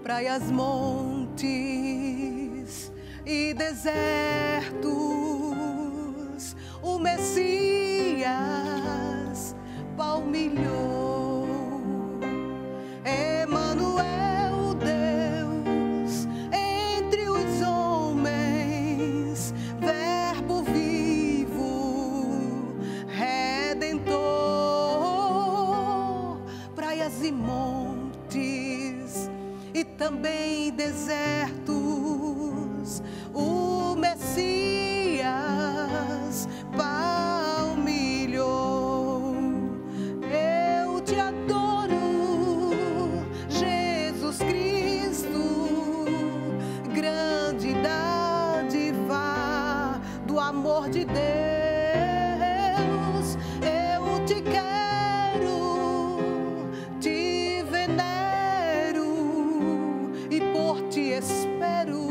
praias, montes e desertos, o Messias palmilhou. Emanuel, Deus entre os homens, Verbo vivo, Redentor. Praias e montes e também desertos, o Messias palmilhou. Eu te adoro, Jesus Cristo, grande dádiva do amor de Deus. Eu te quero, te venero e por ti espero,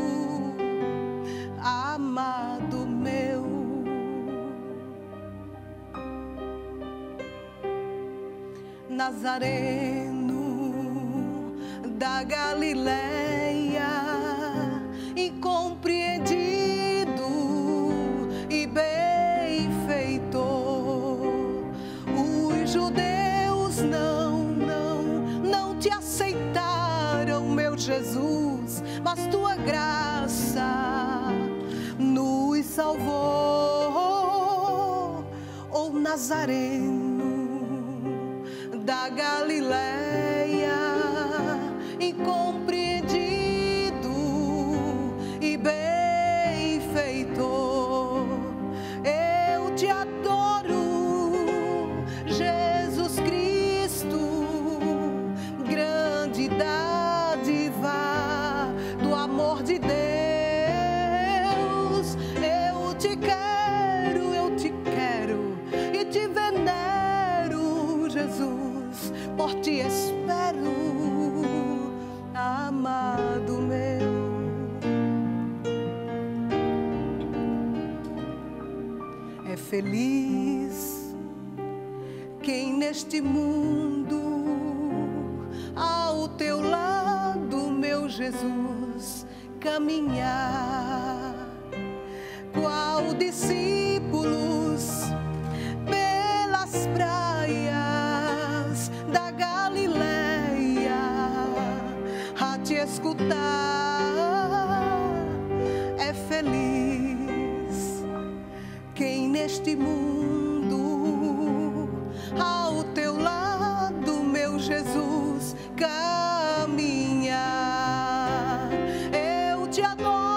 amado meu. Nazareno da Galileia, incompreendido e benfeitor, os judeus não te aceitaram, meu Jesus, mas tua graça nos salvou. Oh, Nazareno da Galileia, incompreendido e benfeitor, eu te adoro, Jesus Cristo, grande dádiva do amor de Deus. Eu te quero e te venero, Jesus, por ti espero, amado meu. É feliz quem neste mundo ao teu lado, meu Jesus, caminhar, qual discípulos pelas praias da Galileia a te escutar. É feliz quem neste mundo ao teu lado, meu Jesus, caminhar. Eu te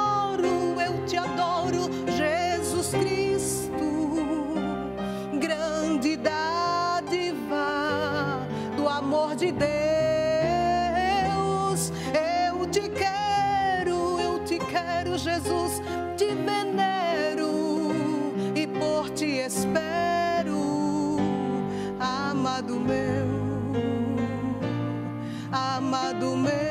adoro, Jesus Cristo, grande dádiva do amor de Deus. Eu te quero, Jesus, te venero e por ti espero, amado meu, amado meu.